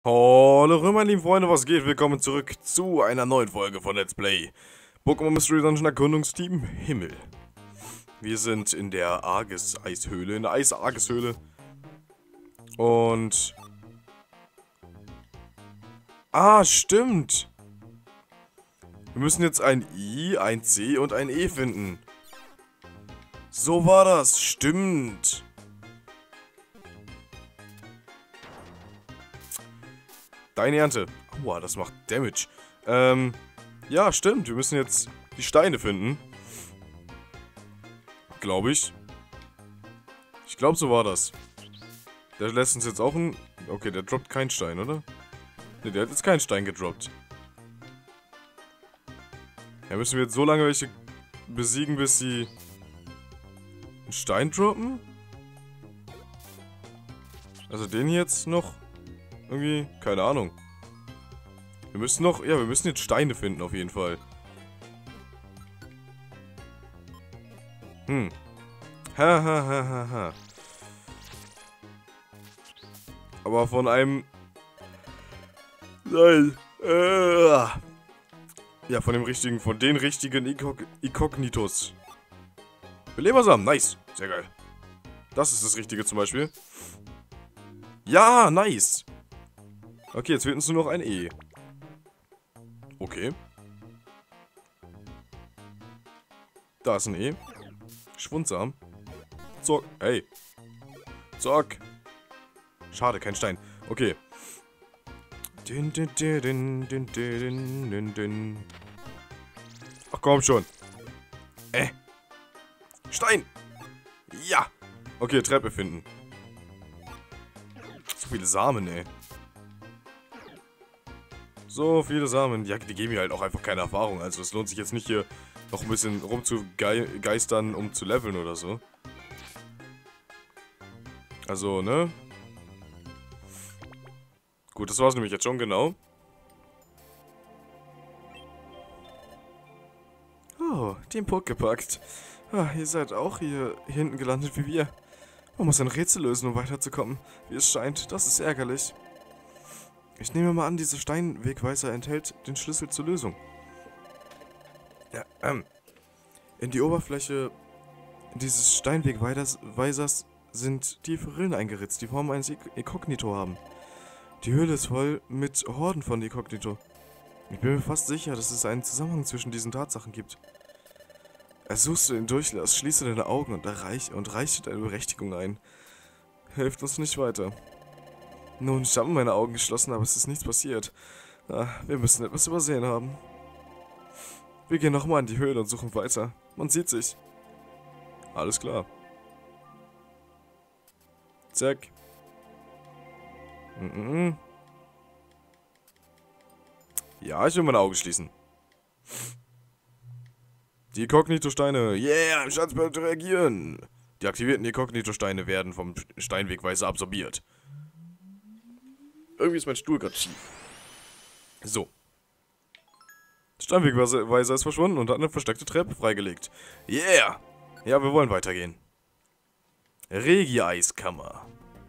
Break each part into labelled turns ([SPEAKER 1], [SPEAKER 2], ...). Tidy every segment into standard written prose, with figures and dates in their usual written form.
[SPEAKER 1] Hallo meine lieben Freunde, was geht? Willkommen zurück zu einer neuen Folge von Let's Play Pokémon Mystery Dungeon Erkundungsteam Himmel. Wir sind in der Arges-Eishöhle, in der Eis-Arges-Höhle. Und... stimmt! Wir müssen jetzt ein I, ein C und ein E finden. So war das, stimmt! Deine Ernte. Aua, das macht Damage. Ja, stimmt. Wir müssen jetzt die Steine finden. Glaube ich. Ich glaube, so war das. Der lässt uns jetzt auch ein... Okay, der droppt keinen Stein, oder? Ne, der hat jetzt keinen Stein gedroppt. Ja, müssen wir jetzt so lange welche besiegen, bis sie einen Stein droppen? Also den jetzt noch... Irgendwie, keine Ahnung. Wir müssen noch, ja, wir müssen jetzt Steine finden auf jeden Fall. Ha. Aber von einem... Nein. Ja, von den richtigen Ikognitos. Belebersamen, nice. Sehr geil. Das ist das Richtige zum Beispiel. Ja, nice. Okay, jetzt fehlt uns nur noch ein E. Okay. Da ist ein E. Schwundsam. Zock. Hey. Zock. Schade, kein Stein. Okay. Ach komm schon. Stein. Ja. Okay, Treppe finden. So viele Samen, ey. So viele Samen. Ja, die geben mir halt auch einfach keine Erfahrung. Also es lohnt sich jetzt nicht hier noch ein bisschen rumzugeistern, um zu leveln oder so. Also, ne? Gut, das war's nämlich jetzt schon, genau. Oh, den Puck gepackt. Ihr seid auch hier hinten gelandet wie wir. Man muss ein Rätsel lösen, um weiterzukommen. Wie es scheint, das ist ärgerlich. Ich nehme mal an, dieser Steinwegweiser enthält den Schlüssel zur Lösung. Ja, in die Oberfläche dieses Steinwegweisers sind tiefe Rillen eingeritzt, die Form eines Inkognito haben. Die Höhle ist voll mit Horden von Inkognito. Ich bin mir fast sicher, dass es einen Zusammenhang zwischen diesen Tatsachen gibt. Ersuchst du den Durchlass, schließe deine Augen und reiche deine Berechtigung ein. Hilft uns nicht weiter. Nun, ich habe meine Augen geschlossen, aber es ist nichts passiert. Wir müssen etwas übersehen haben. Wir gehen nochmal in die Höhle und suchen weiter. Man sieht sich. Alles klar. Zack. Ja, ich will meine Augen schließen. Die Inkognito-Steine. Yeah, im Schatzbild reagieren. Die aktivierten Inkognito-Steine werden vom Steinwegweiser absorbiert. Irgendwie ist mein Stuhl gerade schief. So. Der Steinwegweiser ist verschwunden und hat eine versteckte Treppe freigelegt. Yeah! Ja, wir wollen weitergehen. Regie-Eiskammer.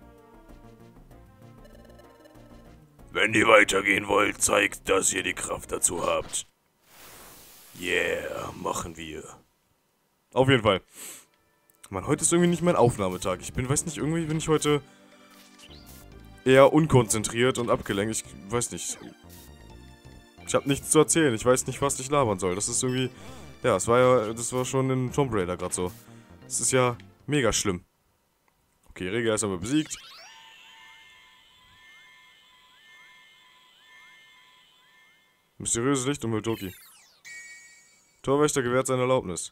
[SPEAKER 1] Wenn ihr weitergehen wollt, zeigt, dass ihr die Kraft dazu habt. Yeah, machen wir. Auf jeden Fall. Mann, heute ist irgendwie nicht mein Aufnahmetag. Weiß nicht, irgendwie bin ich heute eher unkonzentriert und abgelenkt. Ich weiß nicht. Ich habe nichts zu erzählen. Ich weiß nicht, was ich labern soll. Das ist irgendwie... Ja, das war schon in Tomb Raider gerade so. Das ist ja mega schlimm. Okay, Rega ist aber besiegt. Mysteriöses Licht um Miltoki. Torwächter gewährt seine Erlaubnis.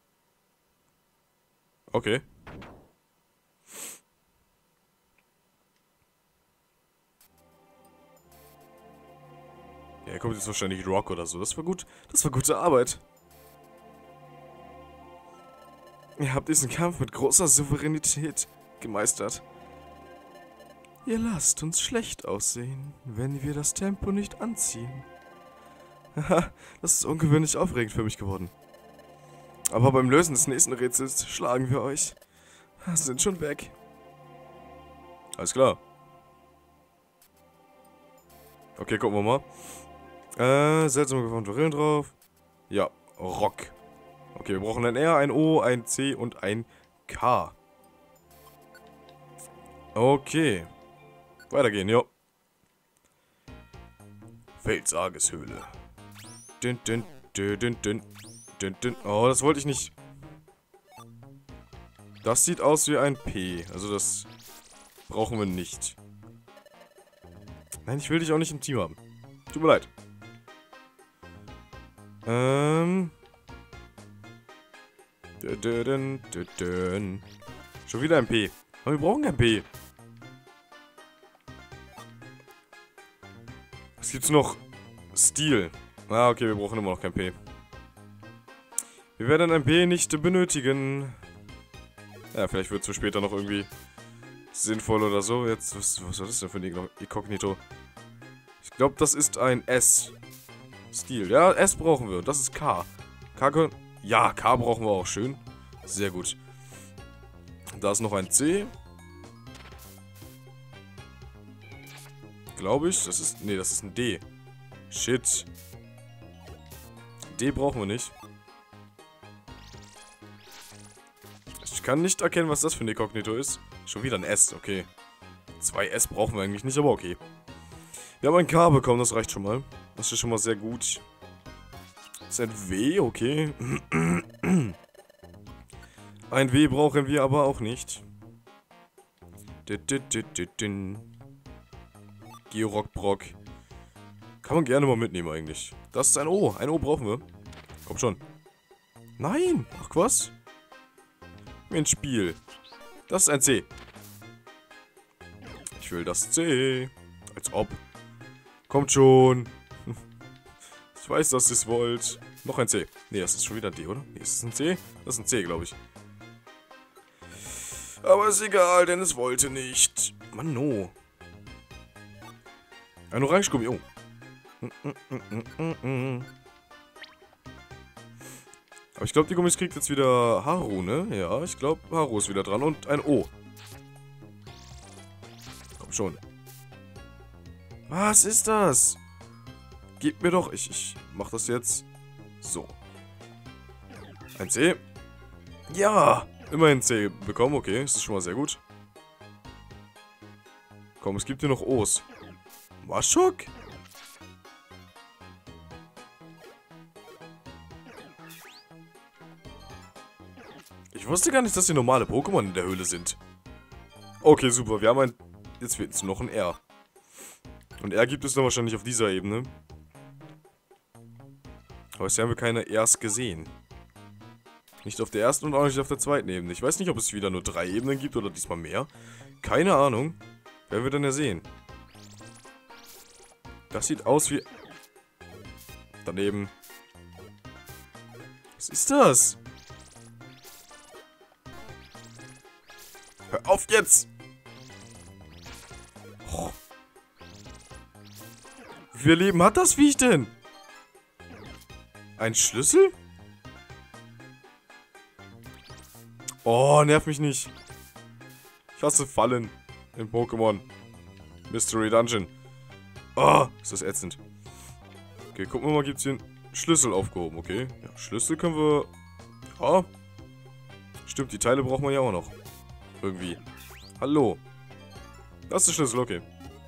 [SPEAKER 1] Okay. Ja, kommt jetzt wahrscheinlich Rock oder so. Das war gut. Das war gute Arbeit. Ihr habt diesen Kampf mit großer Souveränität gemeistert. Ihr lasst uns schlecht aussehen, wenn wir das Tempo nicht anziehen. Haha, das ist ungewöhnlich aufregend für mich geworden. Aber beim Lösen des nächsten Rätsels schlagen wir euch. Sind schon weg. Alles klar. Okay, gucken wir mal. Seltsame geformte Rillen drauf. Ja, Rock. Okay, wir brauchen ein R, ein O, ein C und ein K. Okay. Weitergehen, jo. Felsageshöhle. Dün, dün, dün, dün, dün, dün, dün. Oh, das wollte ich nicht. Das sieht aus wie ein P. Also das brauchen wir nicht. Nein, ich will dich auch nicht im Team haben. Tut mir leid. Schon wieder ein P. Aber wir brauchen kein P. Was gibt's noch? Stil. Ah, okay, wir brauchen immer noch kein P. Wir werden ein P nicht benötigen. Ja, vielleicht wird es für später noch irgendwie sinnvoll oder so. Jetzt, was war das denn für ein Inkognito? Ich glaube, das ist ein S. Stil. Ja, S brauchen wir. Das ist K. Ja, K brauchen wir auch. Schön. Sehr gut. Da ist noch ein C. Glaube ich. Das ist... Nee, das ist ein D. Shit. D brauchen wir nicht. Ich kann nicht erkennen, was das für ein Inkognito ist. Schon wieder ein S, okay. 2 S brauchen wir eigentlich nicht, aber okay. Wir haben ein K bekommen, das reicht schon mal. Das ist schon mal sehr gut. Das ist ein W, okay. Ein W brauchen wir aber auch nicht. Georock-Brock. Kann man gerne mal mitnehmen eigentlich. Das ist ein O. Ein O brauchen wir. Komm schon. Nein. Ach was? Wie ein Spiel. Das ist ein C. Ich will das C. Als ob. Kommt schon. Ich weiß, dass ihr es wollt. Noch ein C. Nee, das ist schon wieder ein D, oder? Nee, ist es ein C? Das ist ein C, glaube ich. Aber ist egal, denn es wollte nicht. Mann, no. Ein Orangegummi, oh. Aber ich glaube, die Gummis kriegt jetzt wieder Haru, ne? Ja, ich glaube, Haru ist wieder dran. Und ein O. Komm schon. Was ist das? Gib mir doch... Ich mach das jetzt so. Ein C. Ja! Immerhin C bekommen, okay. Das ist schon mal sehr gut. Komm, es gibt hier noch O's. Maschok? Ich wusste gar nicht, dass hier normale Pokémon in der Höhle sind. Okay, super. Wir haben ein... Jetzt fehlt uns noch ein R. Und R gibt es dann wahrscheinlich auf dieser Ebene. Aber bisher haben wir keine Rs gesehen. Nicht auf der ersten und auch nicht auf der zweiten Ebene. Ich weiß nicht, ob es wieder nur 3 Ebenen gibt oder diesmal mehr. Keine Ahnung. Werden wir dann ja sehen. Das sieht aus wie... Daneben. Was ist das? Hör auf jetzt! Oh. Wie viel Leben hat das Viech denn? Ein Schlüssel? Oh, nerv mich nicht. Ich hasse Fallen in Pokémon. Mystery Dungeon. Oh, ist das ätzend. Okay, gucken wir mal, gibt es hier einen Schlüssel aufgehoben, okay. Ja, Schlüssel können wir... Ja. Stimmt, die Teile brauchen wir ja auch noch. Irgendwie. Hallo. Das ist der Schlüssel, okay.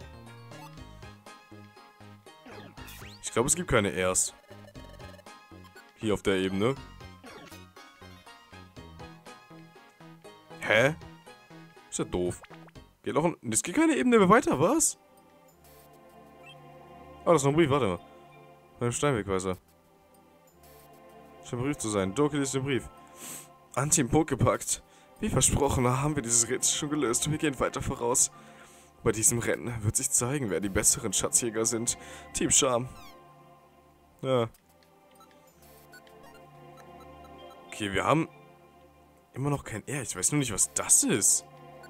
[SPEAKER 1] Ich glaube, es gibt keine Rs. Hier auf der Ebene. Hä? Ist ja doof. Geht auch... Es geht keine Ebene mehr weiter, was? Ah, das ist noch ein Brief, warte mal. Beim Steinwegweiser. Scheint ein Brief zu sein. Doki liest den Brief. Anti Pokepakt. Wie versprochen, haben wir dieses Rätsel schon gelöst und wir gehen weiter voraus. Bei diesem Rennen wird sich zeigen, wer die besseren Schatzjäger sind. Team Charme. Ja. Okay, wir haben immer noch kein R. Ich weiß nur nicht, was das ist.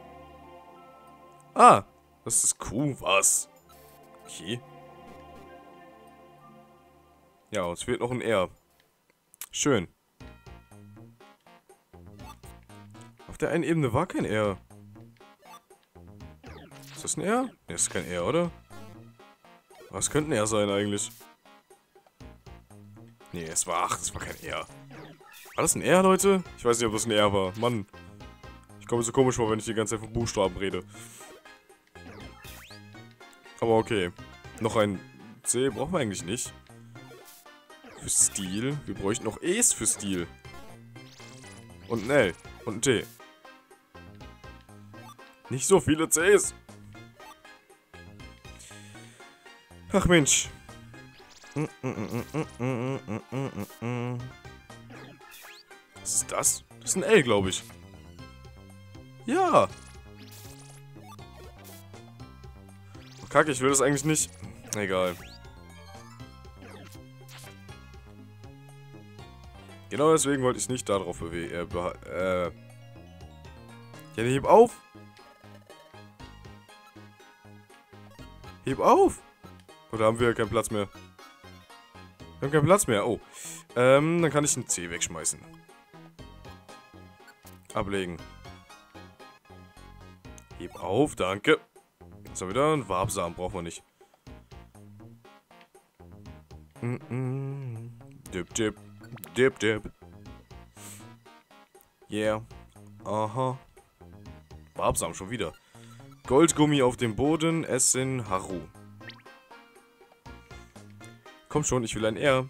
[SPEAKER 1] Ah, das ist Q. Was? Okay. Ja, uns fehlt noch ein R. Schön. Auf der einen Ebene war kein R. Ist das ein R? Ne, ist kein R, oder? Was könnte ein R sein eigentlich? Nee, es war kein R. War das ein R, Leute? Ich weiß nicht, ob das ein R war. Mann. Ich komme mir so komisch vor, wenn ich die ganze Zeit von Buchstaben rede. Aber okay. Noch ein C brauchen wir eigentlich nicht. Für Stil. Wir bräuchten noch E's für Stil. Und ein L. Und ein T. Nicht so viele Cs. Ach Mensch. Was ist das? Das ist ein L, glaube ich. Ja. Oh, Kacke, ich will das eigentlich nicht. Egal. Genau deswegen wollte ich es nicht darauf bewegen. Ja, heb auf! Heb auf! Oder haben wir keinen Platz mehr? Wir haben keinen Platz mehr. Oh. Dann kann ich ein C wegschmeißen. Ablegen. Heb auf, danke. So, wieder ein Wabsamen brauchen wir nicht. Dip, dip. Dip, dip. Yeah. Aha. Wabsamen schon wieder. Goldgummi auf dem Boden, Essen, Haru. Komm schon, ich will ein R.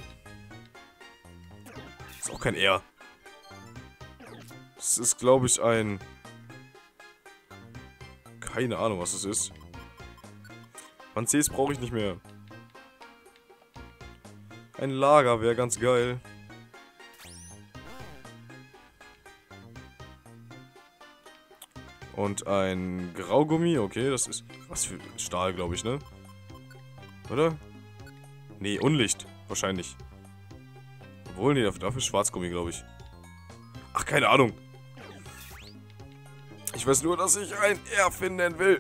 [SPEAKER 1] Ist auch kein R. Das ist, glaube ich, ein... Keine Ahnung, was das ist. Mann, Cs brauche ich nicht mehr. Ein Lager wäre ganz geil. Und ein Graugummi, okay, das ist... Was für Stahl, glaube ich, ne? Oder? Nee, Unlicht, wahrscheinlich. Obwohl, nee, dafür ist Schwarzgummi, glaube ich. Ach, keine Ahnung. Ich weiß nur, dass ich ein R finden will.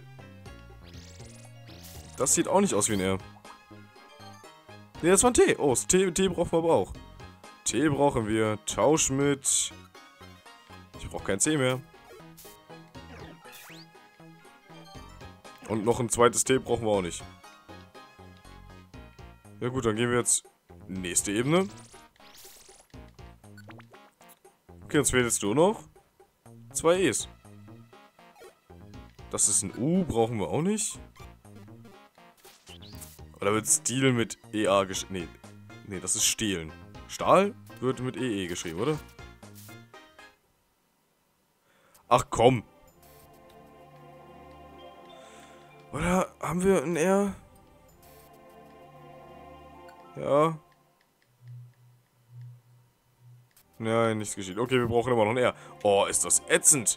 [SPEAKER 1] Das sieht auch nicht aus wie ein R. Nee, das war ein T. Oh, T brauchen wir aber auch. T brauchen wir. Tausch mit... Ich brauche kein C mehr. Und noch ein zweites T brauchen wir auch nicht. Ja gut, dann gehen wir jetzt nächste Ebene. Okay, jetzt fehlt jetzt nur noch 2 E's. Das ist ein U, brauchen wir auch nicht. Oder wird Stil mit EA geschrieben? Nee, das ist Stehlen. Stahl wird mit EE geschrieben, oder? Ach komm. Oder haben wir ein R? Ja. Nein, nichts geschieht. Okay, wir brauchen immer noch ein R. Oh, ist das ätzend.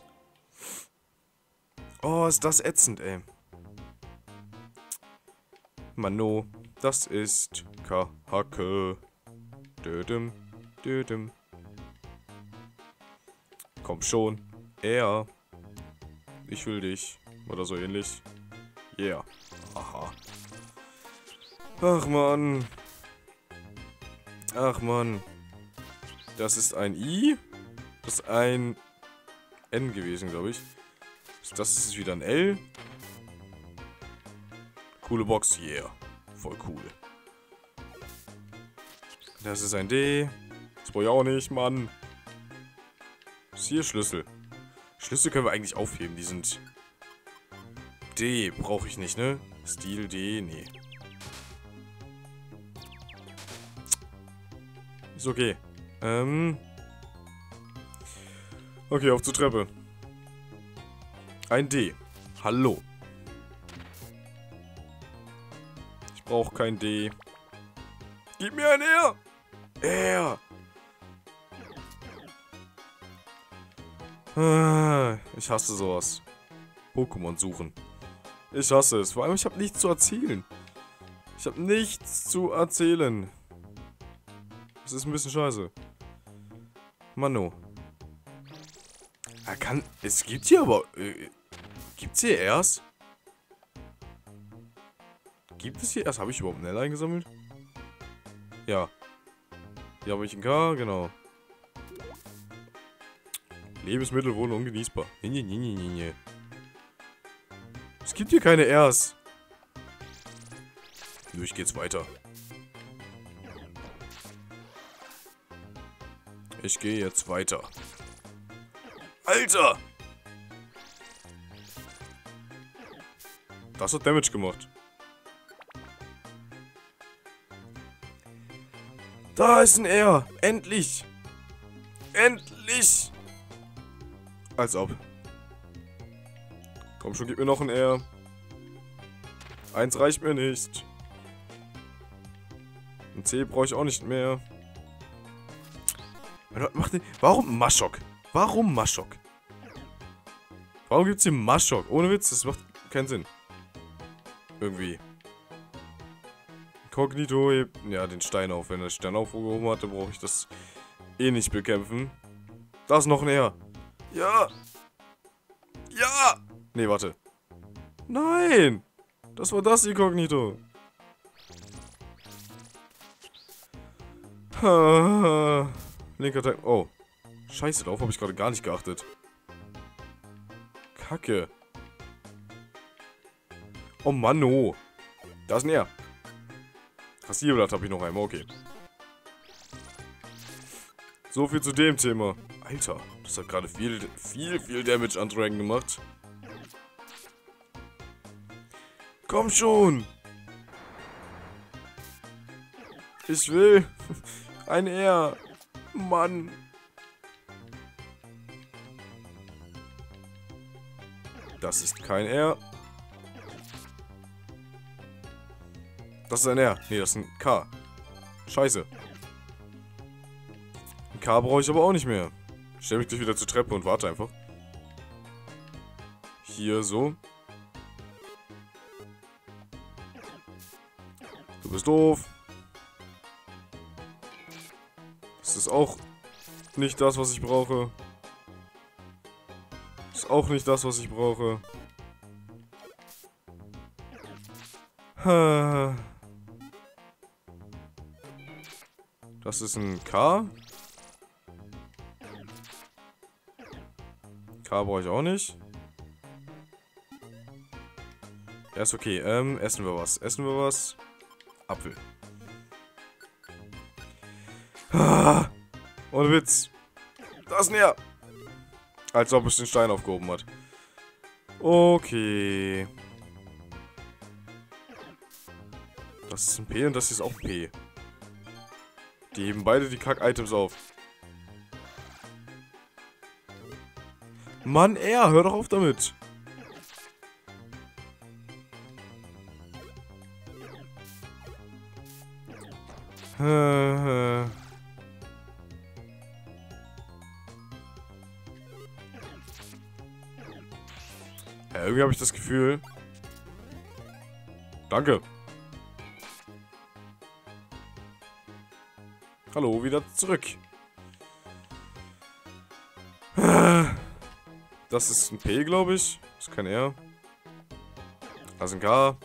[SPEAKER 1] Oh, ist das ätzend, ey. Mano, das ist Kahacke. Dödem, dödem. Komm schon. R. Ich will dich. Oder so ähnlich. Yeah. Aha. Ach, Mann. Ach, Mann. Das ist ein I. Das ist ein N gewesen, glaube ich. Das ist wieder ein L. Coole Box, yeah. Voll cool. Das ist ein D. Das brauche ich auch nicht, Mann. Das ist hier Schlüssel. Schlüssel können wir eigentlich aufheben, die sind... D brauche ich nicht, ne? Stil D, nee. Ist okay. Okay, auf zur Treppe. Ein D. Hallo. Ich brauche kein D. Gib mir ein R! R! Ich hasse sowas. Pokémon suchen. Ich hasse es. Vor allem, ich habe nichts zu erzählen. Ich habe nichts zu erzählen. Das ist ein bisschen scheiße. Mano. Er kann... Es gibt hier aber... Gibt's hier erst? Gibt es hier erst? Habe ich überhaupt ein L eingesammelt? Ja. Hier habe ich ein K, genau. Lebensmittel wurden ungenießbar. Es gibt hier keine Rs. Durch geht's weiter. Ich gehe jetzt weiter. Alter! Das hat Damage gemacht. Da ist ein R. Endlich. Endlich. Als ob. Komm schon, gib mir noch ein R. Eins reicht mir nicht. Ein C brauche ich auch nicht mehr. Warum Maschok? Warum Maschok? Warum gibt's hier Maschok? Ohne Witz, das macht keinen Sinn. Irgendwie. Kognito hebt ja den Stein auf. Wenn er den Stein aufgehoben hat, dann brauche ich das eh nicht bekämpfen. Da ist noch ein R. Ja. Ja. Nee, warte. Nein. Das war das Inkognito. Linker Teil. Oh. Scheiße, darauf habe ich gerade gar nicht geachtet. Kacke. Oh Mann, oh. Da ist ein R. Rasierblatt habe ich noch einmal, okay. So viel zu dem Thema. Alter, das hat gerade viel Damage an Dragon gemacht. Komm schon. Ich will. Ein R. Mann. Das ist kein R. Das ist ein R. Nee, das ist ein K. Scheiße. Ein K brauche ich aber auch nicht mehr. Ich stelle mich gleich wieder zur Treppe und warte einfach. Hier so. Du bist doof. Das ist auch nicht das, was ich brauche. Das ist auch nicht das, was ich brauche. Das ist ein K. K brauche ich auch nicht. Ja, ist okay. Essen wir was. Essen wir was. Apfel. Ohne Witz. Da ist näher. Als ob es den Stein aufgehoben hat. Okay. Das ist ein P und das hier ist auch ein P. Die heben beide die Kack-Items auf. Mann, hör doch auf damit. Ja, irgendwie habe ich das Gefühl. Danke. Hallo, wieder zurück. Das ist ein P, glaube ich. Das ist kein R. Das ist ein K.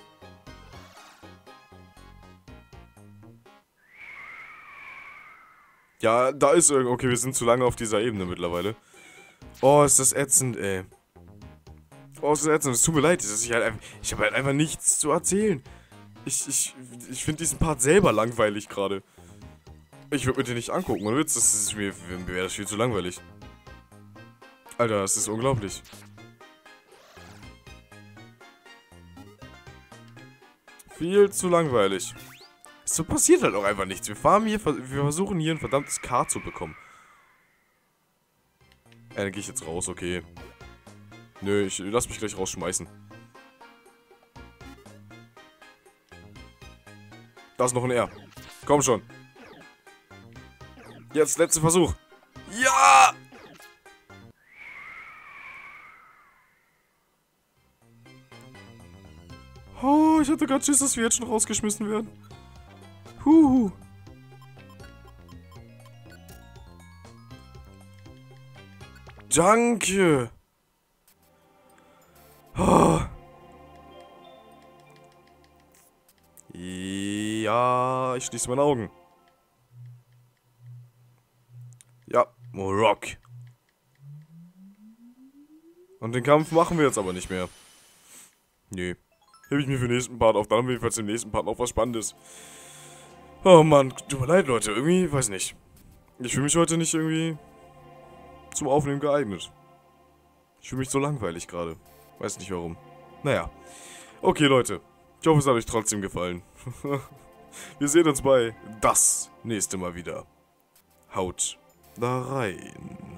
[SPEAKER 1] Ja, da ist irgendwo. Okay, wir sind zu lange auf dieser Ebene mittlerweile. Oh, ist das ätzend, ey. Oh, ist das ätzend. Es tut mir leid. Ich habe halt einfach nichts zu erzählen. Ich finde diesen Part selber langweilig gerade. Ich würde mir den nicht angucken. Ohne Witz, mir wäre das viel zu langweilig. Alter, das ist unglaublich. Viel zu langweilig. So passiert halt auch einfach nichts. Wir versuchen hier ein verdammtes K zu bekommen. Dann gehe ich jetzt raus, okay. Nö, ich lass mich gleich rausschmeißen. Da ist noch ein R. Komm schon. Jetzt, letzter Versuch. Ja! Oh, ich hatte gerade Schiss, dass wir jetzt schon rausgeschmissen werden. Huhu. Danke. Oh. Ja, ich schließe meine Augen. Ja, Rock. Und den Kampf machen wir jetzt aber nicht mehr. Nö. hebe ich mir für den nächsten Part auf. Dann haben wir jedenfalls im nächsten Part noch was Spannendes. Oh Mann, tut mir leid, Leute. Irgendwie, weiß nicht. Ich fühle mich heute nicht irgendwie zum Aufnehmen geeignet. Ich fühle mich so langweilig gerade. Weiß nicht warum. Naja. Okay, Leute. Ich hoffe, es hat euch trotzdem gefallen. Wir sehen uns bei das nächste Mal wieder. Haut da rein.